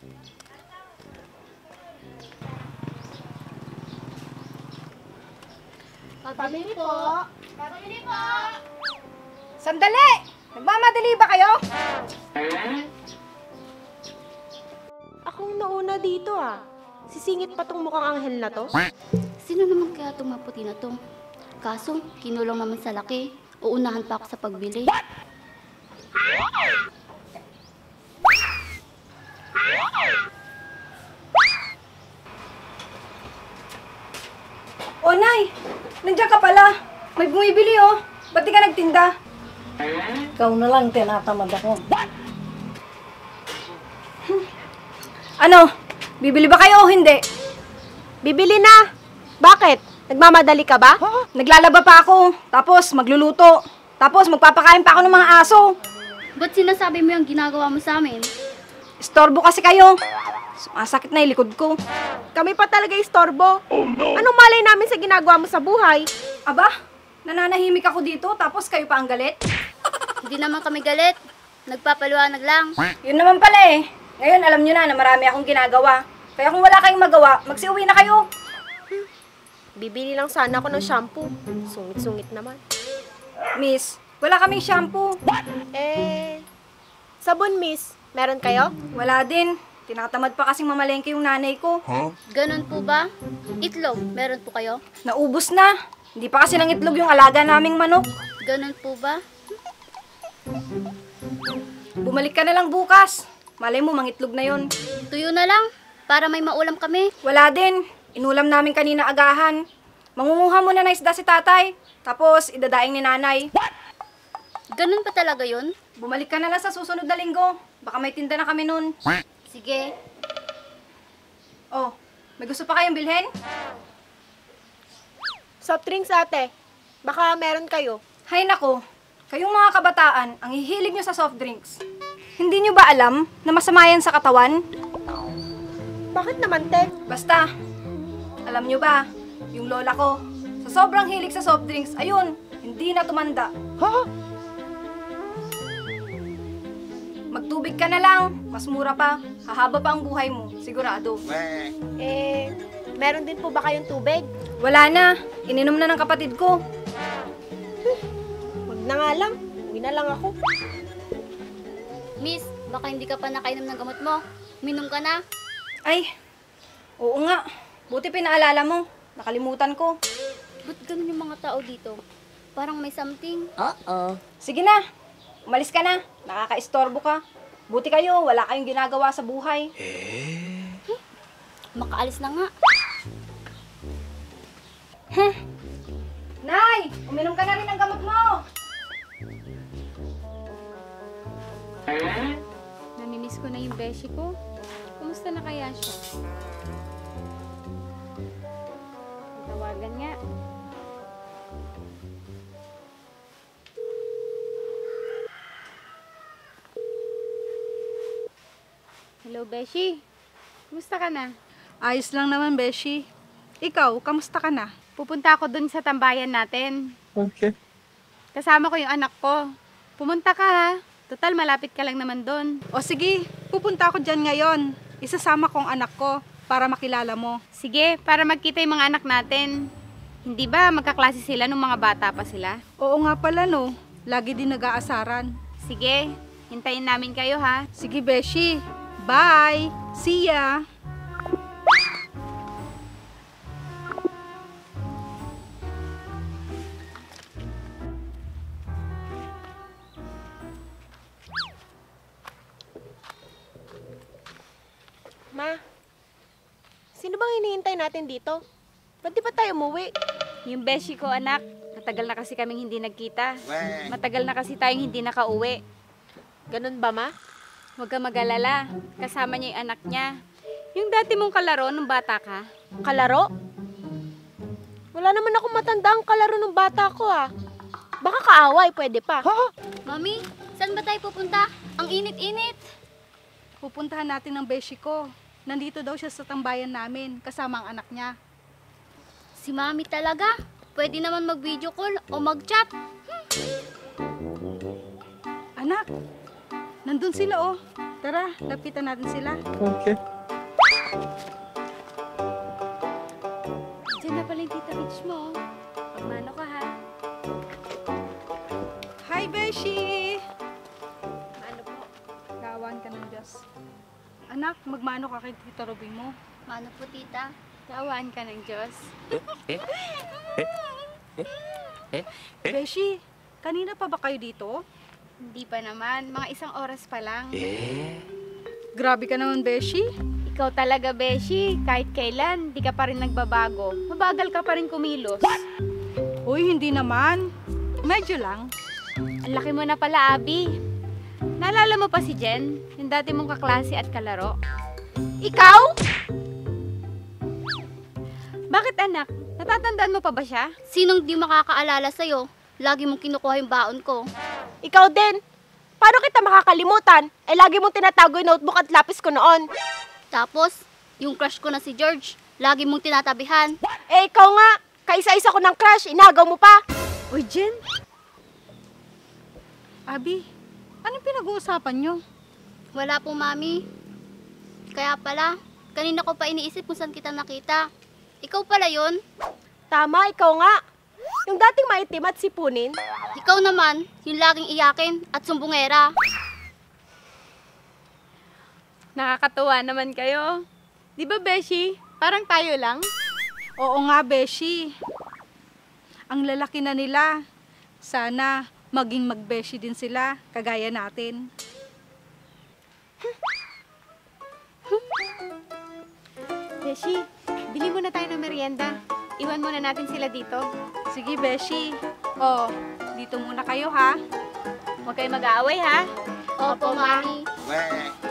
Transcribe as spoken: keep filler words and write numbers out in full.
Pabili po. Pabili po. Sandali! Nagmamadali ba kayo? Akong nauna dito ah. Sisingit pa tong mukhang anghel na to. Sino naman kaya itong maputi na to? Kaso, kinulong naman sa laki. Uunahan pa ako sa pagbili. O, Nay! Nandiyan ka pala. May bumibili, oh. Ba't di ka nagtinda? Ikaw na lang, tinatamad ako. Hmm. Ano? Bibili ba kayo o hindi? Bibili na. Bakit? Nagmamadali ka ba? Naglalaba pa ako. Tapos magluluto. Tapos magpapakain pa ako ng mga aso. Ba't sinasabi mo yung ginagawa mo sa amin? Istorbo kasi kayo. Sumasakit na yung likod ko. Kami pa talaga istorbo. Oh, no. Anong malay namin sa ginagawa mo sa buhay? Aba, nananahimik ako dito tapos kayo pa ang galit? Hindi naman kami galit. Nagpapaluanag lang. Yun naman pala eh. Ngayon alam nyo na na marami akong ginagawa. Kaya kung wala kayong magawa, magsiuwi na kayo. Hmm. Bibili lang sana ako ng shampoo. Sungit-sungit naman. Miss, wala kaming shampoo. Eh, sabon miss, meron kayo? Wala din. Tinatamad pa kasing mamalengke yung nanay ko. Huh? Ganun po ba? Itlog, meron po kayo? Naubos na. Hindi pa kasi nang itlog yung alaga naming manok. Ganun po ba? Bumalik ka na lang bukas. Malay mo, mangitlog na yon. Tuyo na lang, para may maulam kami. Wala din. Inulam namin kanina agahan. Mangunguha muna na isda si tatay. Tapos, idadaing ni nanay. Ganun pa talaga yun? Bumalik ka na lang sa susunod na linggo. Baka may tinda na kami nun. Sige. Oh, may gusto pa kayong bilhin? Soft drinks ate. Baka meron kayo. Hay nako, kayong mga kabataan, ang hihilig nyo sa soft drinks. Hindi nyo ba alam na masama yan sa katawan? Bakit naman, te? Basta, alam nyo ba, yung lola ko, sa sobrang hilig sa soft drinks, ayun, hindi na tumanda. Ha? Magtubig ka na lang, mas mura pa, hahaba pa ang buhay mo, sigurado. Eh, meron din po ba kayong tubig? Wala na, ininom na ng kapatid ko. Wag na nga lang. Uwi na lang ako. Miss, baka hindi ka pa nakainom ng gamot mo. Minom ka na. Ay, oo nga, buti pinaalala mo, nakalimutan ko. Ba't ganun yung mga tao dito? Parang may something. Uh-oh. Sige na, umalis ka na, nakaka-istorbo ka. Buti kayo, wala kayong ginagawa sa buhay. Eh? Makaalis na nga. Huh? Nay, uminom ka na rin ng gamot mo. Namimiss ko na yung beshi ko. Kumusta na kaya siya? Tawagan nga. Hello, Beshi. Kumusta ka na? Ayos lang naman, Beshi. Ikaw, kamusta ka na? Pupunta ako dun sa tambayan natin. Okay. Kasama ko yung anak ko. Pumunta ka ha. Total, malapit ka lang naman dun. O sige, pupunta ako dyan ngayon. Isasama kong anak ko para makilala mo. Sige, para magkita yung mga anak natin. Hindi ba magkaklase sila nung mga bata pa sila? Oo nga pala no, lagi din nag-aasaran. Sige, hintayin namin kayo ha. Sige, Beshi. Bye! See ya! Ma, sino bang hinihintay natin dito? Ba't di ba tayo umuwi? Yung beshi ko anak, matagal na kasi kaming hindi nagkita. Matagal na kasi tayong hindi nakauwi. Ganun ba, ma? Huwag kang mag-alala, kasama niya yung anak niya. Yung dati mong kalaro nung bata ka. Kalaro? Wala naman ako matandang kalaro ng bata ko ah. Baka kaaway, pwede pa. Mami, saan ba tayo pupunta? Ang init-init. Pupuntahan natin ng Beshi ko. Nandito daw siya sa tambayan namin, kasama ang anak niya. Si Mami talaga. Pwede naman mag-video call o mag-chat. Anak, nandun sila oh. Tara, lapitan natin sila. Okay. Diyan na pala yung tita Mitch mo. Pagmano ka ha. Hi, Beshi! Ano po? Kawan ka ng Diyos. Anak, magmano ka kay Tita Ruby mo. Mano po, tita? Kaawaan ka ng Diyos. Beshi, kanina pa ba kayo dito? Hindi pa naman. Mga isang oras pa lang. Grabe ka naman, Beshi. Ikaw talaga, Beshi. Kahit kailan, di ka pa rin nagbabago. Mabagal ka pa rin kumilos. Uy, hindi naman. Medyo lang. Ang laki mo na pala, Abby. Naalala mo pa si Jen? Yung dati mong kaklase at kalaro? Ikaw? Bakit anak? Natatandaan mo pa ba siya? Sinong di makakaalala sa'yo? Lagi mong kinukuha yung baon ko. Ikaw din. Paano kita makakalimutan? Eh, lagi mong tinatago yung notebook at lapis ko noon. Tapos, yung crush ko na si George, lagi mong tinatabihan. Eh, ikaw nga. Kaisa-isa ko ng crush. Inagaw mo pa. Uy, Jen. Abi, anong pinag-uusapan nyo? Wala po, mami. Kaya pala, kanina ko pa iniisip kung saan kita nakita. Ikaw pala yun? Tama, ikaw nga. Yung dating maitim at sipunin. Ikaw naman, yung laging iyakin at sumbungera. Nakakatuwa naman kayo. Di ba, Beshi? Parang tayo lang. Oo nga, Beshi. Ang lalaki na nila. Sana maging mag-Beshi din sila, kagaya natin. Beshi, bili muna tayo ng merienda. Iwan muna natin sila dito. Sige, Beshi. Oh, dito muna kayo, ha? Huwag kayo mag-aaway, ha? Opo, mami. Weh.